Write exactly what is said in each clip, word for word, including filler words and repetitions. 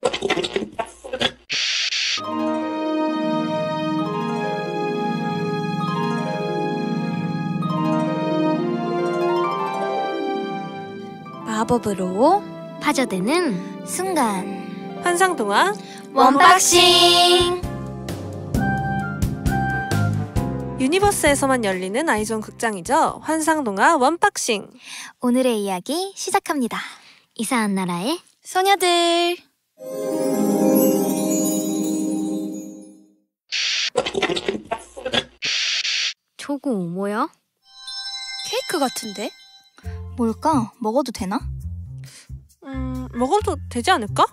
마법으로 파져드는 순간 환상동화 원박싱. 유니버스에서만 열리는 아이존 극장이죠. 환상동화 원박싱. 오늘의 이야기 시작합니다. 이상한 나라의 소녀들. 저거 뭐야? 케이크 같은데? 뭘까? 먹어도 되나? 음, 먹어도 되지 않을까?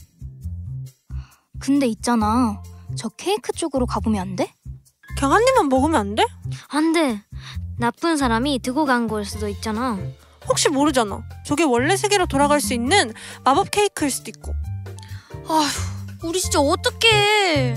근데 있잖아, 저 케이크 쪽으로 가보면 안 돼? 그냥 한 입만 먹으면 안 돼? 안 돼. 나쁜 사람이 두고 간 걸 수도 있잖아. 혹시 모르잖아. 저게 원래 세계로 돌아갈 수 있는 마법 케이크일 수도 있고. 아휴, 우리 진짜 어떡해.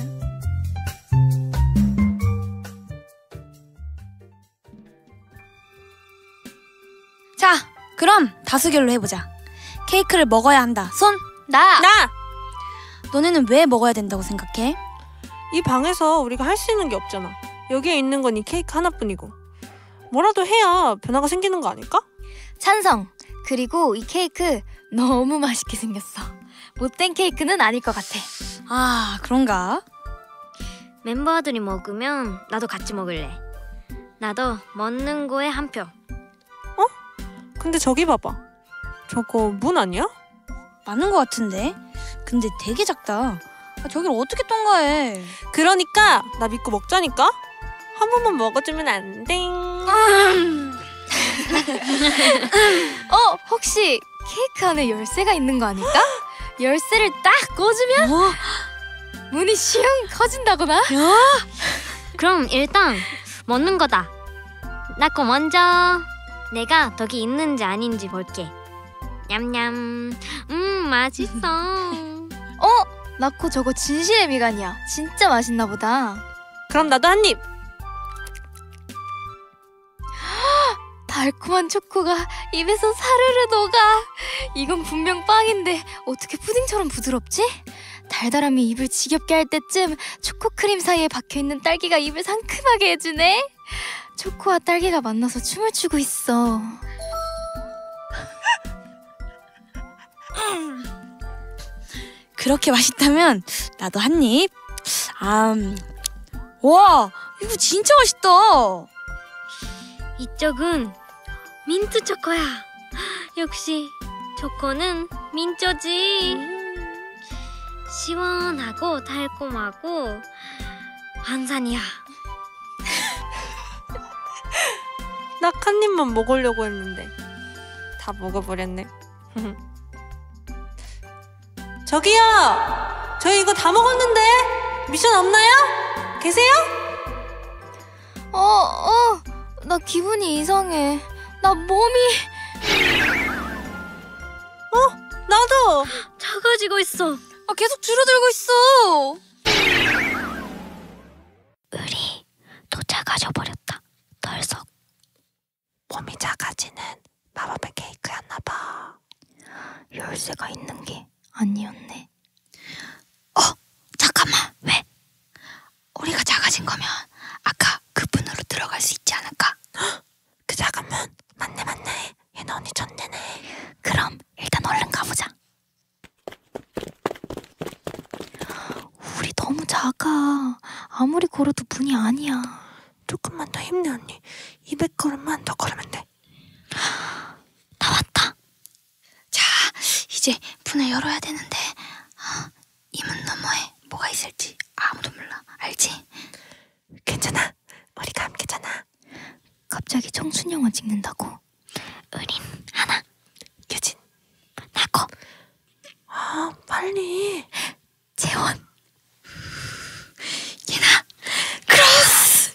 자, 그럼 다수결로 해보자. 케이크를 먹어야 한다. 손! 나! 나! 너네는 왜 먹어야 된다고 생각해? 이 방에서 우리가 할 수 있는 게 없잖아. 여기에 있는 건 이 케이크 하나뿐이고. 뭐라도 해야 변화가 생기는 거 아닐까? 찬성! 그리고 이 케이크 너무 맛있게 생겼어. 못된 케이크는 아닐 것 같아. 아, 그런가? 멤버들이 먹으면 나도 같이 먹을래. 나도 먹는 거에 한 표. 근데 저기 봐봐. 저거 문 아니야? 맞는 것 같은데? 근데 되게 작다. 아, 저길 어떻게 통과해? 그러니까 나 믿고 먹자니까? 한 번만 먹어주면 안 돼? 어? 혹시 케이크 안에 열쇠가 있는 거 아닐까? 열쇠를 딱 꽂으면 뭐? 문이 슝 커진다거나? 그럼 일단 먹는 거다. 나 거 먼저. 내가 덕이 있는지 아닌지 볼게. 냠냠. 음, 맛있어. 어? 나코 저거 진실의 미간이야. 진짜 맛있나 보다. 그럼 나도 한 입! 달콤한 초코가 입에서 사르르 녹아. 이건 분명 빵인데 어떻게 푸딩처럼 부드럽지? 달달함이 입을 지겹게 할 때쯤 초코크림 사이에 박혀있는 딸기가 입을 상큼하게 해주네. 초코와 딸기가 만나서 춤을 추고 있어. 그렇게 맛있다면 나도 한 입. 음. 와, 이거 진짜 맛있다. 이쪽은 민트 초코야. 역시 초코는 민초지. 시원하고 달콤하고 환상이야. 딱 한 입만 먹으려고 했는데 다 먹어버렸네. 저기요! 저희 이거 다 먹었는데 미션 없나요? 계세요? 어, 어, 나 기분이 이상해. 나 몸이... 어? 나도! 작아지고 있어. 아, 계속 줄어들고 있어. 우리 또 작아져 버렸다. 덜썩. 몸이 작아지는 마법의 케이크였나봐. 열쇠가 있는 게 아니었네. 어, 잠깐만. 왜? 우리가 작아진 거면 아까 그 문으로 들어갈 수 있지 않을까? 그 작은 문 맞네 맞네. 얘는 언니 전내네. 그럼 일단 얼른 가보자. 우리 너무 작아. 아무리 걸어도 문이 아니야. 조금만 더 힘내 언니. 이백 걸음만 더 걸으면 돼. 나왔다. 자, 이제 문을 열어야 되는데 이 문 너머에 뭐가 있을지 아무도 몰라. 알지? 괜찮아. 우리가 함께잖아. 갑자기 청춘 영화 찍는다고? 우린 하나. 유진. 나코. 아, 빨리. 재원. 예나. 크로스.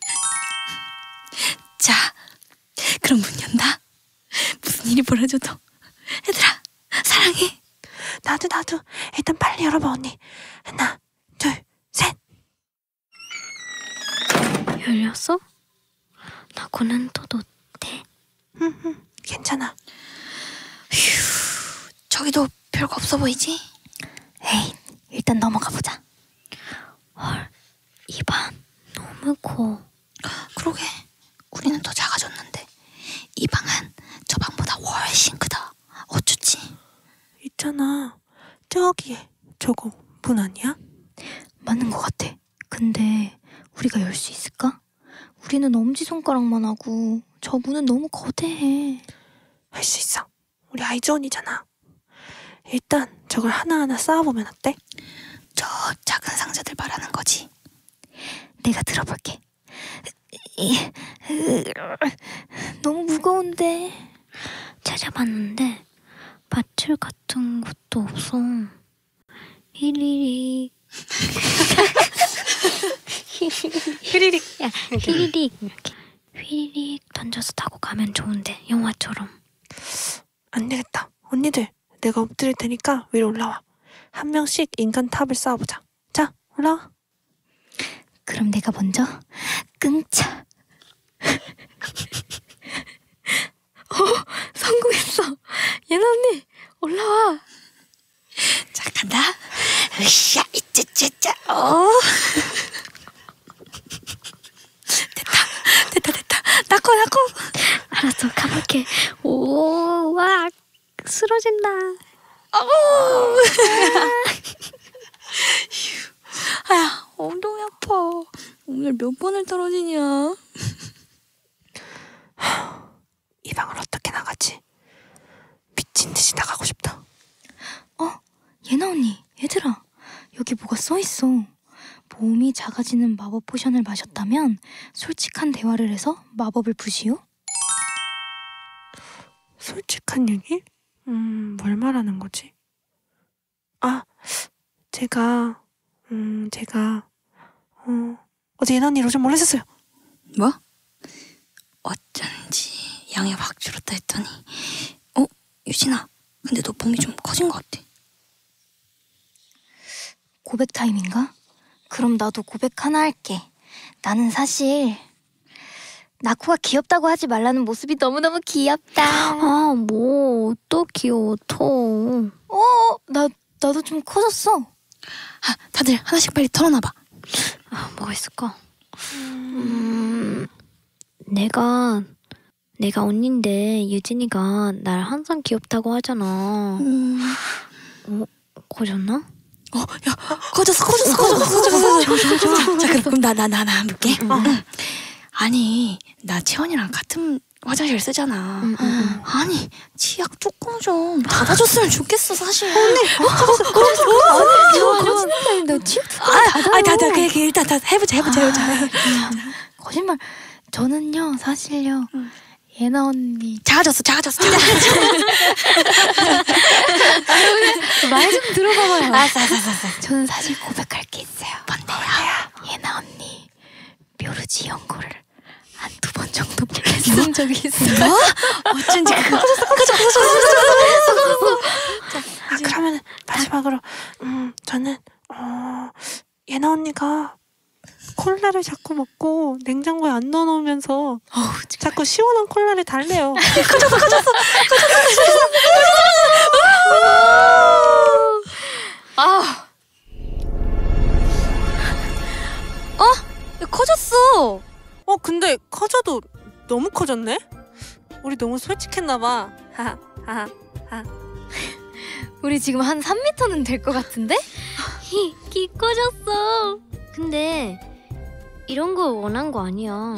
자, 그럼 문 연다. 무슨 일이 벌어져도 얘들아 사랑해. 나도 나도. 일단 빨리 열어봐 언니. 하나 둘 셋. 열렸어? 나코는 또 돼. 응, 응, 괜찮아. 휴, 저기도 별거 없어 보이지? 에이, 에이, 일단 넘어가 보자. 헐, 이 방 너무 커. 그러게, 우리는 더 작아졌는데 이 방은 저 방보다 훨씬 크다. 어쩌지? 있잖아. 저기에 저거 문 아니야? 맞는 것 같아. 근데 우리가 열 수 있을까? 우리는 엄지손가락만 하고 저 문은 너무 거대해. 할 수 있어. 우리 아이즈원이잖아. 일단 저걸 하나하나 쌓아보면 어때? 저 작은 상자들 말하는 거지. 내가 들어볼게. 너무 무거운데. 찾아봤는데 밧줄 같은 것도 없어. 히리릭. 휘리릭. 야, 휘리릭 이렇게 휘리릭 던져서 타고 가면 좋은데 영화처럼. 안 되겠다. 언니들, 내가 엎드릴 테니까 위로 올라와. 한 명씩 인간 탑을 쌓아보자. 자, 올라와. 그럼 내가 먼저 끙차. 어, 성공했어. 예나 언니 올라와. 자, 간다. 으쌰, 이짜짜짜. 어. 됐다, 됐다, 됐다. 나꺼, 나꺼. 알았어, 가볼게. 오, 와, 쓰러진다. 아야, 엉덩이 아파. 오늘 몇 번을 떨어지냐? 이 방을 어떻게 나가지? 미친 듯이 나가고 싶다. 어, 예나 언니, 얘들아, 여기 뭐가 써 있어. 몸이 작아지는 마법 포션을 마셨다면 솔직한 대화를 해서 마법을 부시오. 솔직한 얘기? 음, 뭘 말하는 거지? 아, 제가, 음, 제가, 어, 어제 예나 언니 로션 몰래 샀어요. 뭐? 어쩐지 양이 확 줄었다 했더니 어? 유진아, 근데 너 몸이 좀 커진 것 같아. 고백 타임인가? 그럼 나도 고백 하나 할게. 나는 사실 나코가 귀엽다고 하지 말라는 모습이 너무너무 귀엽다. 아, 뭐 또 귀여워, 통. 어, 나 나도 좀 커졌어. 아, 다들 하나씩 빨리 털어놔봐. 아, 뭐가 있을까? 음, 내가 내가 언니인데 유진이가 날 항상 귀엽다고 하잖아. 음... 어, 커졌나? 어, 야, 커졌어, 커졌어, 커졌어, 커졌어. 자, 그럼 나, 나, 나, 나 해볼게. 응. 아니, 나 채원이랑 같은 화장실 쓰잖아. 응, 응, 응. 아니, 치약 조금 좀 닫아줬으면 좋겠어, 사실. 좋아, 거짓말인데 치우도 아, 아, 다, 다, 그냥 일단 다 해보자, 해보자, 해보자. 거짓말. 저는요, 사실요, 응. 예나 언니 작아졌어, 작아졌어, 작아졌어. 말 좀 들어봐봐요. 알았어, 알았어, 알았어. 저는 사실 고백할 게 있어요. 뭔데요? 예나 언니 묘르지 연고를 한 두 번 정도 몰래 쓴 적이 있어요. 뭐? 어쩐지 그거. 아, 그러면 마지막으로, 음, 저는, 어, 예나 언니가 콜라를 자꾸 먹고 냉장고에 안 넣어놓으면서 어우, 자꾸 시원한 콜라를 달래요. 아, 야, 커졌어. 어, 근데 커져도 너무 커졌네? 우리 너무 솔직했나봐. 하하, 하하, 하하. 우리 지금 한 삼 미터는 될 것 같은데? 히, 키 커졌어. 근데 이런 거 원한 거 아니야.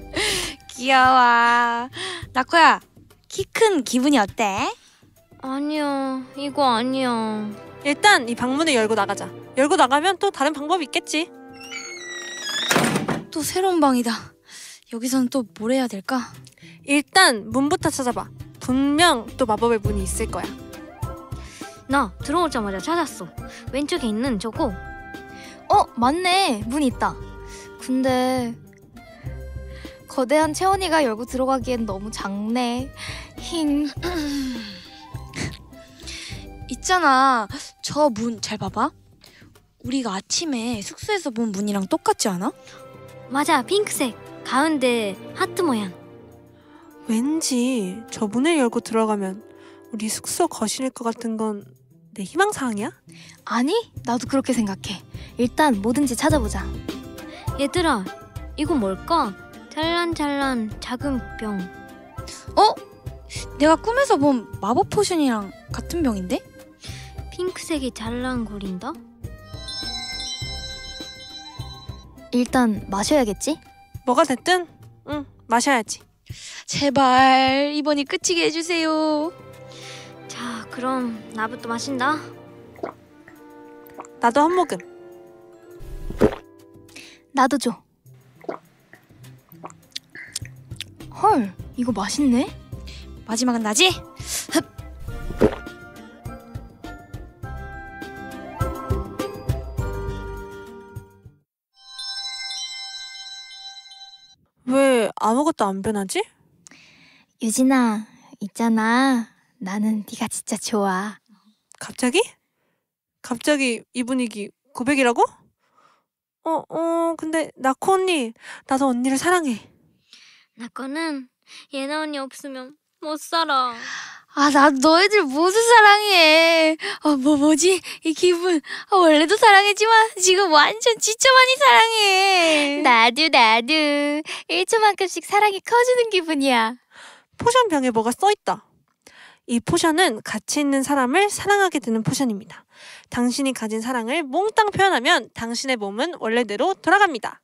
귀여워. 나코야, 키 큰 기분이 어때? 아니야, 이거 아니야. 일단 이 방문을 열고 나가자. 열고 나가면 또 다른 방법이 있겠지. 또 새로운 방이다. 여기서는 또 뭘 해야 될까? 일단 문부터 찾아봐. 분명 또 마법의 문이 있을 거야. 나 들어오자마자 찾았어. 왼쪽에 있는 저거. 어, 맞네. 문 있다. 근데 거대한 채원이가 열고 들어가기엔 너무 작네. 힝. 있잖아, 저 문 잘 봐봐. 우리가 아침에 숙소에서 본 문이랑 똑같지 않아? 맞아, 핑크색. 가운데 하트 모양. 왠지 저 문을 열고 들어가면 우리 숙소 거실일 것 같은 건 내 희망사항이야? 아니, 나도 그렇게 생각해. 일단 뭐든지 찾아보자. 얘들아, 이거 뭘까? 찰란찰란 작은 병. 어? 내가 꿈에서 본 마법 포션이랑 같은 병인데? 핑크색이 잘랑거린다? 일단 마셔야겠지? 뭐가 됐든 응 마셔야지. 제발 이번이 끝이게 해주세요. 자, 그럼 나부터 마신다. 나도 한 모금. 나도 줘. 헐, 이거 맛있네? 마지막은 나지? 흡. 왜 아무것도 안 변하지? 유진아, 있잖아. 나는 네가 진짜 좋아. 갑자기? 갑자기 이 분위기 고백이라고? 어, 어, 근데 나코 언니, 나도 언니를 사랑해. 나 거는 예나 언니 없으면 못 살아. 아, 나 너희들 모두 사랑해. 아, 뭐 뭐지? 이 기분. 아, 원래도 사랑했지만 지금 완전 진짜 많이 사랑해. 나도 나도 일 초만큼씩 사랑이 커지는 기분이야. 포션 병에 뭐가 써있다. 이 포션은 가치 있는 사람을 사랑하게 되는 포션입니다. 당신이 가진 사랑을 몽땅 표현하면 당신의 몸은 원래대로 돌아갑니다.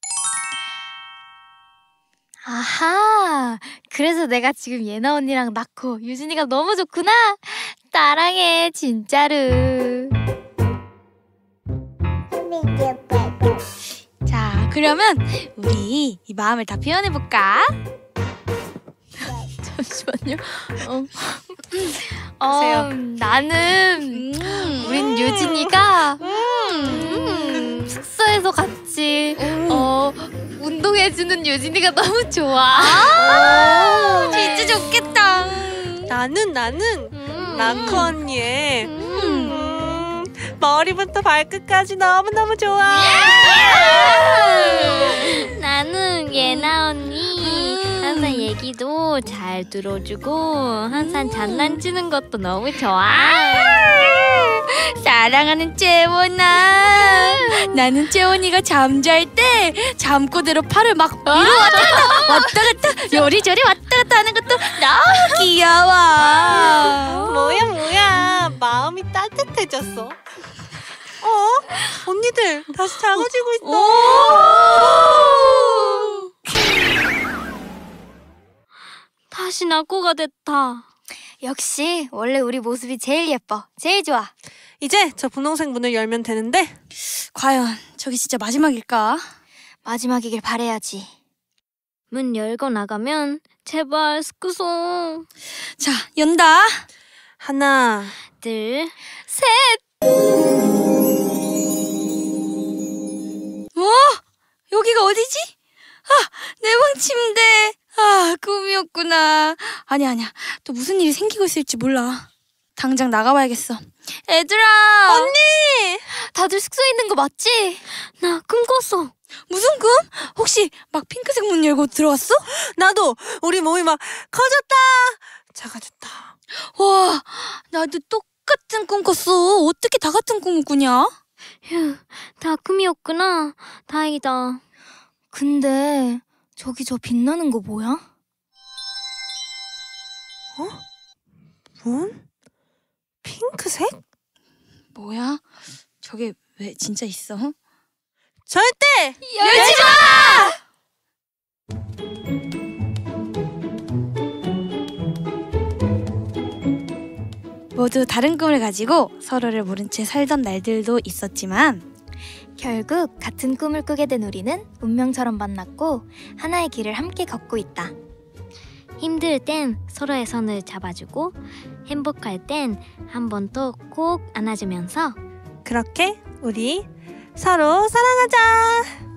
아하, 그래서 내가 지금 예나 언니랑 낳고 유진이가 너무 좋구나. 사랑해, 진짜로. 자, 그러면 우리 이 마음을 다 표현해볼까? 잠시만요. 어, 하세요. 어 나는 음. 우린 유진이가 음. 음, 숙소에서 같이 어 운동해주는 유진이가 너무 좋아. 아, 진짜 좋겠다. 나는 나는 음. 나코 언니의 음. 음, 머리부터 발끝까지 너무너무 좋아. 나는 예나 언니 항상 얘기도 잘 들어주고 항상 장난치는 것도 너무 좋아. 사랑하는 재원아. 나는 재원이가 잠잘 때 잠꼬대로 팔을 막 위로 왔다 갔다 왔다 갔다 요리조리 왔다 갔다 하는 것도 너무 귀여워. 뭐야 뭐야 마음이 따뜻해졌어. 어? 언니들 다시 작아지고 있어. 다시 낙고가 됐다. 역시 원래 우리 모습이 제일 예뻐, 제일 좋아. 이제 저 분홍색 문을 열면 되는데 과연 저게 진짜 마지막일까? 마지막이길 바래야지. 문 열고 나가면 제발 스쿠송. 자, 연다. 하나 둘. 뭐? 여기가 어디지? 아, 내 방 침대. 아, 꿈이었구나. 아니야, 아니야. 또 무슨 일이 생기고 있을지 몰라. 당장 나가봐야겠어. 얘들아. 언니 다들 숙소에 있는 거 맞지? 나 꿈 꿨어. 무슨 꿈? 혹시 막 핑크색 문 열고 들어왔어? 나도 우리 몸이 막 커졌다 작아졌다. 와, 나도 똑같은 꿈 꿨어. 어떻게 다 같은 꿈을 꾸냐? 휴, 다 꿈이었구나. 다행이다. 근데 저기 저 빛나는 거 뭐야? 문? 핑크색? 뭐야? 저게 왜 진짜 있어? 절대 열지 마! 모두 다른 꿈을 가지고 서로를 모른 채 살던 날들도 있었지만 결국 같은 꿈을 꾸게 된 우리는 운명처럼 만났고 하나의 길을 함께 걷고 있다. 힘들 땐 서로의 손을 잡아주고 행복할 땐 한 번 또 꼭 안아주면서 그렇게 우리 서로 사랑하자.